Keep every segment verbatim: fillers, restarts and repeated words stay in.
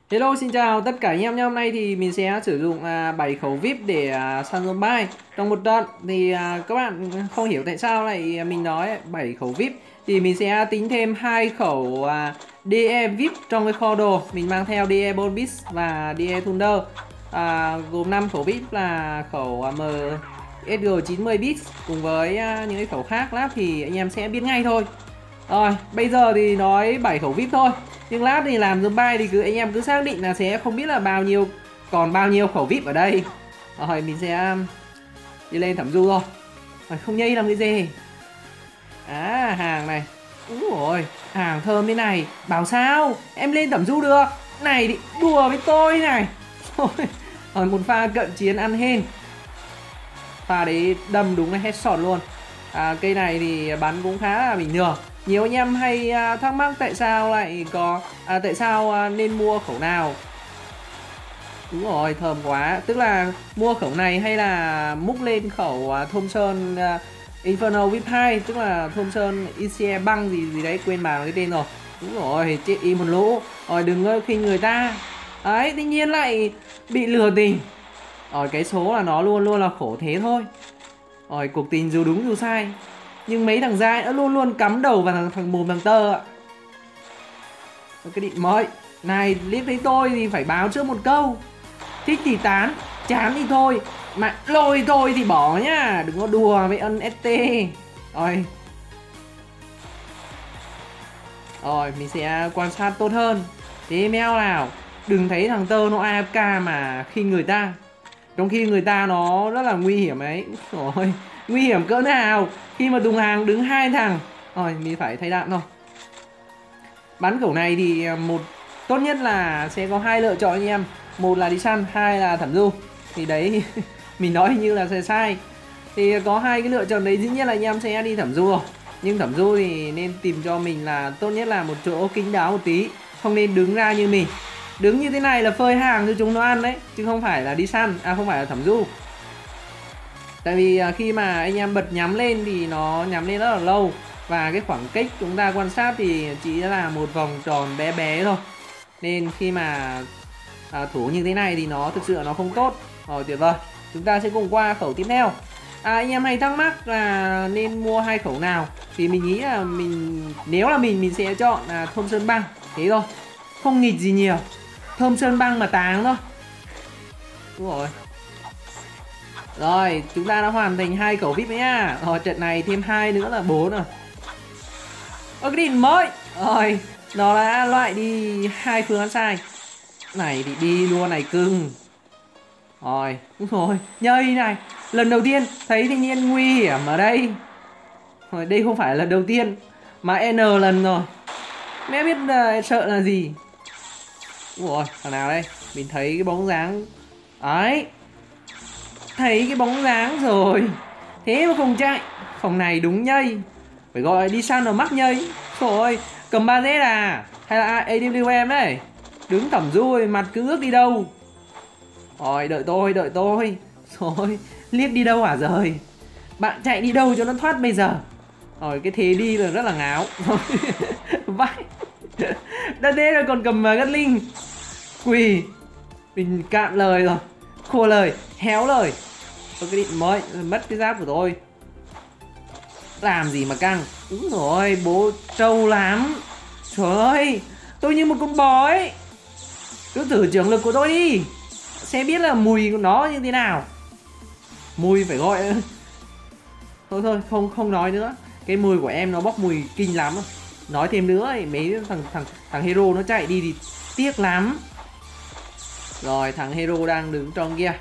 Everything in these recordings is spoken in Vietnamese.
Hello, xin chào tất cả anh em nhé. Hôm nay thì mình sẽ sử dụng à, bảy khẩu vi ai pi để à, săn zombie trong một trận. Thì à, các bạn không hiểu tại sao lại mình nói bảy khẩu vi ai pi thì mình sẽ tính thêm hai khẩu à, đê e vi ai pi trong cái kho đồ. Mình mang theo đê e Bombis và đê e Thunder. À, gồm năm khẩu vi ai pi là khẩu à, em ét giê chín mươi bit cùng với à, những cái khẩu khác lát thì anh em sẽ biết ngay thôi. Rồi, bây giờ thì nói bảy khẩu vi ai pi thôi. Nhưng lát thì làm zombie thì cứ anh em cứ xác định là sẽ không biết là bao nhiêu còn bao nhiêu khẩu vi ai pi ở đây. Rồi mình sẽ um, đi lên thẩm du thôi. Rồi không nhây làm cái gì. À hàng này. Úi rồi, hàng thơm thế này. Bảo sao em lên thẩm du được. Này thì đùa với tôi này. Rồi một pha cận chiến ăn hên. Pha đấy đâm đúng là headshot luôn. À, cây này thì bắn cũng khá là bình thường. Nhiều anh em hay à, thắc mắc tại sao lại có à, tại sao à, nên mua khẩu nào. Đúng rồi, thơm quá. Tức là mua khẩu này hay là múc lên khẩu à, Thompson à, Inferno vi ai pi hai, tức là Thompson i xê e băng gì gì đấy, quên bà cái tên rồi. Đúng rồi, chết y một lũ. Rồi đừng có khinh người ta. Đấy, tự nhiên lại bị lừa tình. Rồi cái số là nó luôn luôn là khổ thế thôi. Rồi cuộc tình dù đúng dù sai, nhưng mấy thằng dai nó luôn luôn cắm đầu vào thằng, thằng mồm thằng tơ ạ. Cái định mới này, liếc thấy tôi thì phải báo trước một câu. Thích thì tán, chán thì thôi. Mà lôi thôi thì bỏ nhá. Đừng có đùa với ân ét tê. Rồi Rồi mình sẽ quan sát tốt hơn. Thế meo nào, đừng thấy thằng tơ nó a ép ca mà khi người ta, trong khi người ta nó rất là nguy hiểm ấy. Rồi nguy hiểm cỡ nào khi mà thùng hàng đứng hai thằng. Rồi mình phải thay đạn thôi. Bắn khẩu này thì một tốt nhất là sẽ có hai lựa chọn anh em. Một là đi săn, hai là thẩm du. Thì đấy mình nói như là sai sai. Thì có hai cái lựa chọn đấy, dĩ nhiên là anh em sẽ đi thẩm du rồi. Nhưng thẩm du thì nên tìm cho mình là tốt nhất là một chỗ kín đáo một tí. Không nên đứng ra như mình. Đứng như thế này là phơi hàng cho chúng nó ăn đấy, chứ không phải là đi săn, à không phải là thẩm du. Tại vì khi mà anh em bật nhắm lên thì nó nhắm lên rất là lâu. Và cái khoảng cách chúng ta quan sát thì chỉ là một vòng tròn bé bé thôi. Nên khi mà à, thủ như thế này thì nó thực sự nó không tốt. Rồi tuyệt vời. Chúng ta sẽ cùng qua khẩu tiếp theo. À, anh em hay thắc mắc là nên mua hai khẩu nào. Thì mình nghĩ là mình, nếu là mình mình sẽ chọn là Thompson băng. Thế thôi, không nghịch gì nhiều. Thompson băng mà táng thôi. Đúng rồi. Rồi chúng ta đã hoàn thành hai khẩu vi ai pi nhá. Rồi trận này thêm hai nữa là bốn rồi. Ơ cái đỉnh mới. Rồi nó đã loại đi hai phương án sai. Này thì đi luôn này cưng. Rồi đúng rồi, nhây này. Lần đầu tiên thấy thanh niên nguy hiểm ở đây. Rồi đây không phải là lần đầu tiên mà N lần rồi. Mẹ biết là sợ là gì. Đúng rồi, thằng nào đây? Mình thấy cái bóng dáng. Đấy, thấy cái bóng dáng rồi. Thế mà không chạy. Phòng này đúng nhây. Phải gọi đi săn ở mắc nhây. Rồi, cầm ba Z à? Hay là a vê em đấy? Đứng thẩm du mặt cứ ước đi đâu. Rồi, đợi tôi, đợi tôi. Rồi, liếc đi đâu hả rời? Bạn chạy đi đâu cho nó thoát bây giờ? Rồi, cái thế đi là rất là ngáo. Vãi. Đã thế rồi còn cầm uh, Gatling. Quỳ. Mình cạn lời rồi. Khô lời, héo lời. Tôi cái định mới, mất cái giáp của tôi. Làm gì mà căng. Đúng rồi, bố trâu lắm. Trời ơi, tôi như một con bò ấy. Cứ thử trưởng lực của tôi đi, sẽ biết là mùi của nó như thế nào. Mùi phải gọi. Thôi thôi, không không nói nữa. Cái mùi của em nó bốc mùi kinh lắm. Nói thêm nữa thì mấy thằng thằng thằng hero nó chạy đi thì tiếc lắm. Rồi thằng hero đang đứng trong kia.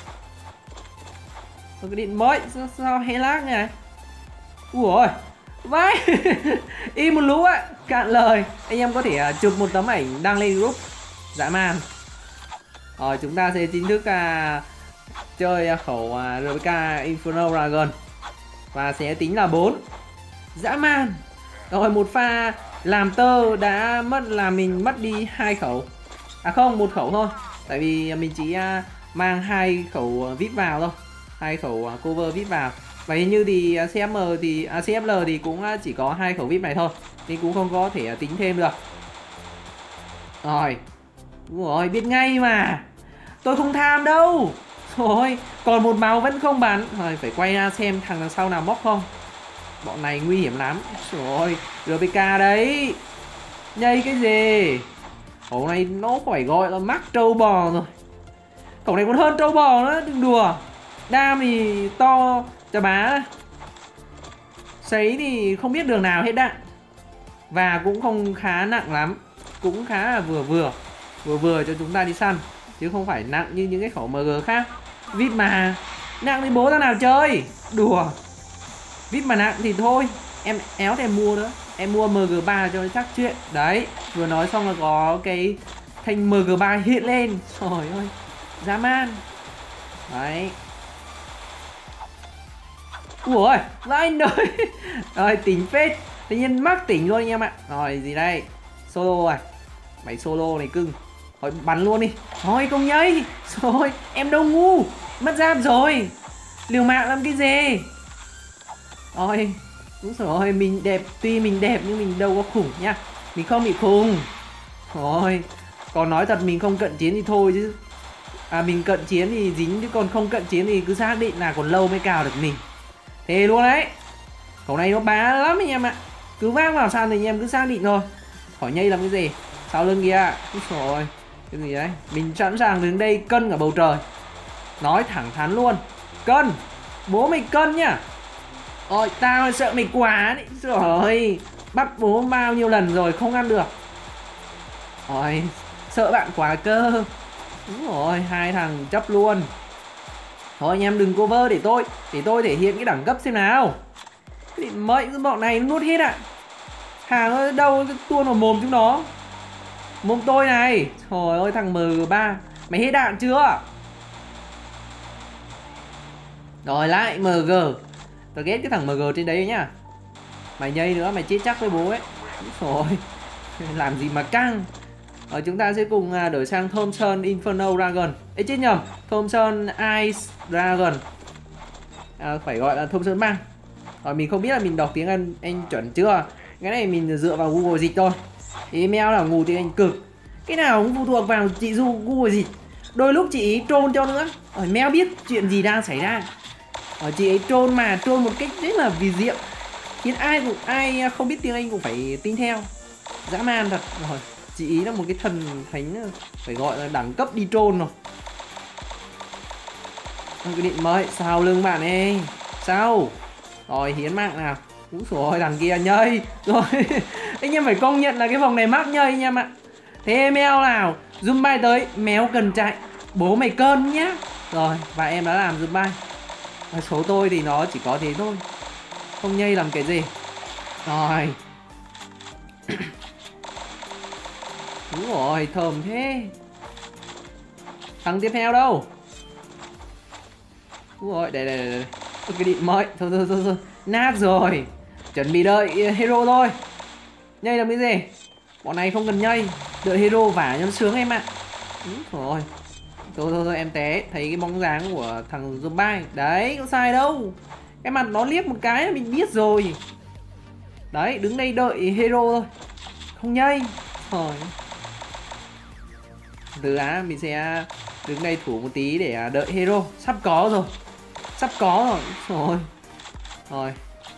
Cái điện mới sao, sao hay lag này. Ui vãi. Im một lũ ạ. Cạn lời. Anh em có thể uh, chụp một tấm ảnh đăng lên group dã man. Rồi chúng ta sẽ chính thức uh, chơi uh, khẩu uh, rờ pê ca Inferno Dragon. Và sẽ tính là bốn. Dã man. Rồi một pha làm tơ đã mất là mình mất đi hai khẩu. À không, một khẩu thôi. Tại vì mình chỉ uh, mang hai khẩu uh, vi ai pi vào thôi. Hai khẩu uh, cover vi ai pi vào. Và hình như thì xê ép em thì à, xê ép lờ thì cũng uh, chỉ có hai khẩu vi ai pi này thôi. Nên cũng không có thể uh, tính thêm được. Rồi. Ui, biết ngay mà. Tôi không tham đâu. Rồi, còn một máu vẫn không bắn. Rồi, phải quay ra xem thằng đằng sau nào móc không. Bọn này nguy hiểm lắm. Rồi, rờ pê ca đấy. Nhây cái gì. Cậu này nó phải gọi là mắc trâu bò rồi. Cậu này còn hơn trâu bò nữa, đừng đùa. Đam thì to chà bá. Sấy thì không biết đường nào hết đạn. Và cũng không khá nặng lắm. Cũng khá là vừa vừa. Vừa vừa cho chúng ta đi săn. Chứ không phải nặng như những cái khẩu em giê khác. vê i pê mà nặng thì bố ra nào chơi. Đùa. vê i pê mà nặng thì thôi. Em éo thì em mua nữa. Em mua em giê ba cho chắc chuyện. Đấy, vừa nói xong là có cái thanh em giê ba hiện lên. Trời ơi, dã man. Đấy. Ủa, là anh ơi. Rồi, tỉnh phết. Tự nhiên mắc tỉnh luôn anh em ạ. Rồi, gì đây? Solo à? Mày solo này cưng. Thôi, bắn luôn đi. Thôi, không nhây. Rồi, em đâu ngu. Mất giáp rồi. Liều mạng làm cái gì. Rồi, đúng rồi, mình đẹp. Tuy mình đẹp nhưng mình đâu có khủng nhá. Mình không bị khùng. Rồi, còn nói thật mình không cận chiến thì thôi chứ. À, mình cận chiến thì dính, chứ còn không cận chiến thì cứ xác định là còn lâu mới cào được mình. Thế luôn đấy. Cậu này nó bá lắm anh em ạ. Cứ vác vào sàn thì anh em cứ xác định thôi. Khỏi nhây làm cái gì. Sau lưng kìa. Rồi, cái gì đấy. Mình sẵn sàng đứng đây cân cả bầu trời. Nói thẳng thắn luôn. Cân. Bố mày cân nhá. Ôi, tao sợ mày quá đấy. Rồi, bắt bố bao nhiêu lần rồi không ăn được. Rồi, sợ bạn quá cơ. Đúng rồi, hai thằng chấp luôn. Thôi anh em đừng cover để tôi. Để tôi thể hiện cái đẳng cấp xem nào. Mấy bọn này nó nuốt hết ạ. Hàng ở đâu tuôn vào mồm chúng nó. Mồm tôi này. Trời ơi thằng em giê ba. Mày hết đạn chưa? Rồi lại em giê. Tao ghét cái thằng em giê trên đấy nhá. Mày nhây nữa mày chết chắc với bố ấy. Rồi. Làm gì mà căng. Rồi chúng ta sẽ cùng đổi sang Thompson Inferno Dragon. Ê chết nhầm. Thompson Ice Dragon. À, phải gọi là Thompson băng. Rồi mình không biết là mình đọc tiếng Anh anh chuẩn chưa. Cái này mình dựa vào Google dịch thôi. Email là ngu tiếng Anh cực. Cái nào cũng phụ thuộc vào chị Du Google dịch. Đôi lúc chị ý troll cho nữa. Rồi mèo biết chuyện gì đang xảy ra. Rồi chị ấy troll mà troll một cách rất là vì diệu. Khiến ai cũng ai không biết tiếng Anh cũng phải tin theo. Dã man thật. Rồi chị ý là một cái thần thánh, phải gọi là đẳng cấp đi troll rồi. Cái điện mới sau lưng bạn ấy. Sao? Rồi hiến mạng nào. Úi rồi thằng kia nhây. Rồi anh em phải công nhận là cái vòng này mắc nhây anh em ạ. Thế em eo nào. Zoom bay tới. Méo cần chạy. Bố mày cơn nhá. Rồi và em đã làm zoom bay. Số tôi thì nó chỉ có thế thôi. Không nhây làm cái gì. Rồi. Đúng rồi thơm thế. Thằng tiếp theo đâu. Đúng rồi đây đây đây. Cái điện mới. Thôi thôi thôi thôi. Nát rồi. Chuẩn bị đợi hero thôi. Nhây làm cái gì. Bọn này không cần nhây. Đợi hero vả cho nó sướng em ạ. Đúng rồi. Thôi thôi thôi em té. Thấy cái bóng dáng của thằng zombie. Đấy có sai đâu. Cái mặt nó liếc một cái là mình biết rồi. Đấy đứng đây đợi hero thôi. Không nhây. Rồi. Từ á mình sẽ đứng đây thủ một tí để đợi hero. Sắp có rồi. Sắp có rồi. Rồi. Rồi.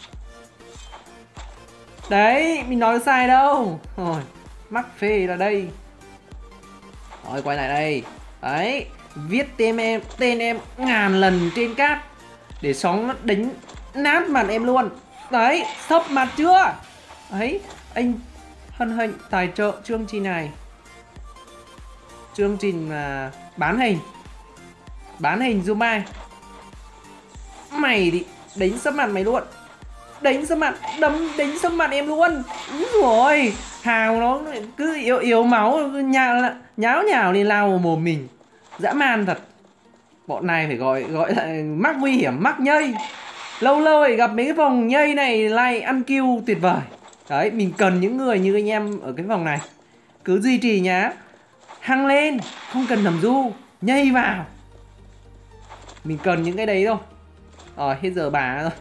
Đấy mình nói sai đâu. Rồi. Mắc phê là đây. Rồi quay lại đây. Đấy. Viết tên em Tên em ngàn lần trên cát. Để sóng nó đánh nát mặt em luôn. Đấy. Sấp mặt chưa. Đấy. Anh hân hạnh tài trợ chương trình này. Chương trình uh, bán hình. Bán hình zombie. Mày thì đánh sấp mặt mày luôn. Đánh sấp mặt. Đấm đánh sấp mặt em luôn. Đúng rồi. Hào nó cứ yếu yếu máu. Nhào, nháo nhào lên lao vào mồm mình. Dã man thật. Bọn này phải gọi gọi là mắc nguy hiểm, mắc nhây. Lâu lâu phải gặp mấy cái vòng nhây này like ăn kill tuyệt vời. Đấy mình cần những người như anh em ở cái vòng này. Cứ duy trì nhá. Hăng lên. Không cần nằm du. Nhây vào. Mình cần những cái đấy thôi. Rồi hết giờ bà rồi.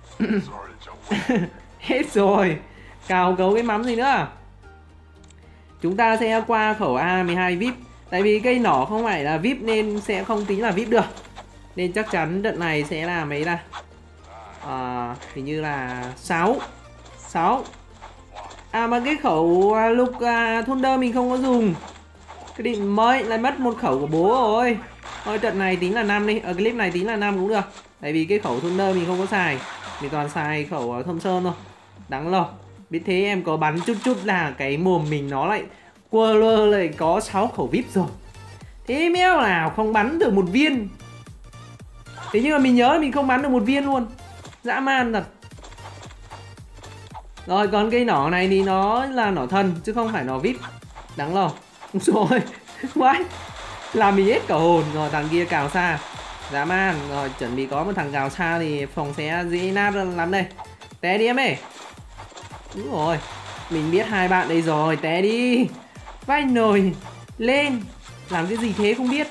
Hết rồi. Cào cấu cái mắm gì nữa. chúng ta sẽ qua khẩu A mười hai vê i pê. Tại vì cây nỏ không phải là vê i pê nên sẽ không tính là vê i pê được. Nên chắc chắn trận này sẽ là mấy là à, hình như là sáu sáu. À mà cái khẩu à, lục à, Thunder mình không có dùng. Cái định mới lại mất một khẩu của bố rồi. Thôi trận này tính là năm đi, ở clip này tính là năm cũng được. Tại vì cái khẩu Thunder mình không có xài, mình toàn xài khẩu Thâm Sơn thôi. Đáng lo. Biết thế em có bắn chút chút là cái mồm mình nó lại quơ lơ lại có sáu khẩu vê i pê rồi. Thế mèo nào không bắn được một viên. Thế nhưng mà mình nhớ mình không bắn được một viên luôn. Dã man thật. Rồi còn cây nỏ này thì nó là nỏ thần chứ không phải nỏ vê i pê. Đáng lo. Rồi. What? Làm mình hết cả hồn. Rồi thằng kia cào xa. Dã man. Rồi chuẩn bị có một thằng cào xa thì phòng sẽ dễ nát lắm đây. Té đi em ơi. Đúng rồi. Mình biết hai bạn đây rồi. Té đi. Vai nồi. Lên. Làm cái gì thế không biết.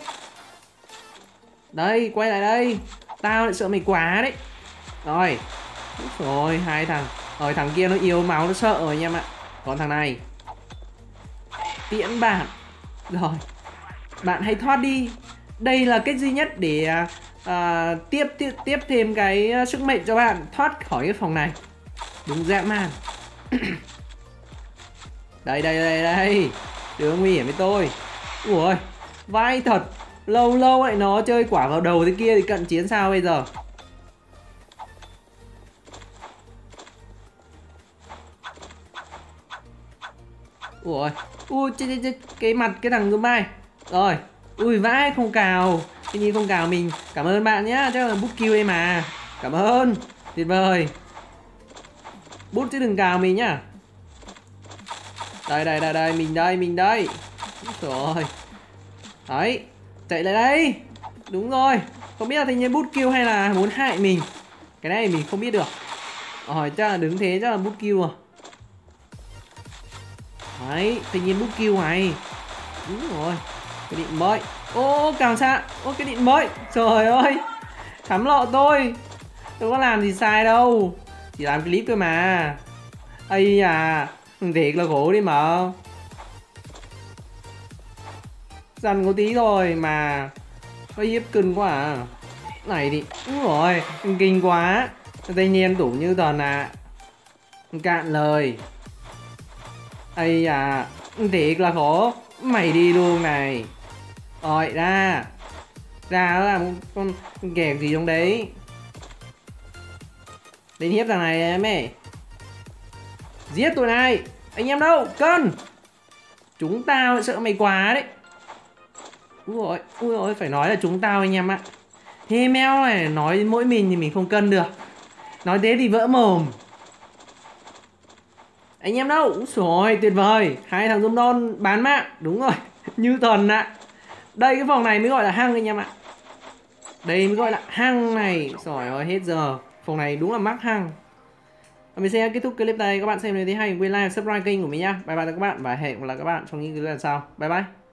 Đây quay lại đây. Tao lại sợ mày quá đấy. Rồi. Rồi hai thằng. Rồi thằng kia nó yếu máu nó sợ rồi anh em ạ. Còn thằng này tiễn bạn. Rồi bạn hãy thoát đi. Đây là cách duy nhất để uh, tiếp, tiếp tiếp thêm cái sức mạnh cho bạn thoát khỏi cái phòng này. Đúng dã man. Đây đây đây đây. Đừng nguy hiểm với tôi. Ui vai thật. Lâu lâu lại nó chơi quả vào đầu thế kia thì cận chiến sao bây giờ. Ui ui ch ch ch cái mặt cái thằng zombie. Rồi. Ui vãi không cào. Cái gì không cào mình. Cảm ơn bạn nhá. Chắc là book kill đây mà. Cảm ơn. Tuyệt vời. Bút chứ đừng cào mình nhá. Đây đây đây đây. Mình đây mình đây. Rồi. Đấy. Chạy lại đây. Đúng rồi. Không biết là thanh niên bút kill hay là muốn hại mình. Cái này mình không biết được. Rồi chắc là đứng thế chắc là bút kill à. Đấy. Thanh niên bút kill này. Đúng rồi. Cái định mới. Ô càng xa. Ô cái định mới. Trời ơi. Thắm lọ tôi. Tôi có làm gì sai đâu. Chỉ làm clip thôi mà. Ây à. Thiệt là khổ đi mà. Dằn có tí thôi mà. Có hiếp cưng quá à. Này thì. Đúng rồi. Kinh quá. Tây nhiên tủ như toàn à. Cạn lời. Ây à. Thiệt là khổ. Mày đi luôn này. Rồi ra. Ra nó là một con kẹt gì trong đấy. Đến hiếp thằng này em ơi. Giết tụi này. Anh em đâu? Cân. Chúng tao sợ mày quá đấy. Ui ôi, ui ôi, phải nói là chúng tao anh em ạ. Thế meo này nói mỗi mình thì mình không cân được. Nói thế thì vỡ mồm. Anh em đâu? Úi rồi tuyệt vời. Hai thằng zombie non bán mạng. Đúng rồi. Như thần ạ. Đây cái phòng này mới gọi là hăng anh em ạ. Đây mới gọi là hăng này. Trời ơi hết giờ. Phòng này đúng là mắc hăng. Mình sẽ kết thúc clip đây. Các bạn xem nếu thấy hay quên like, subscribe kênh của mình nhá. Bye bye các bạn và hẹn gặp lại các bạn trong những clip lần sau. Bye bye.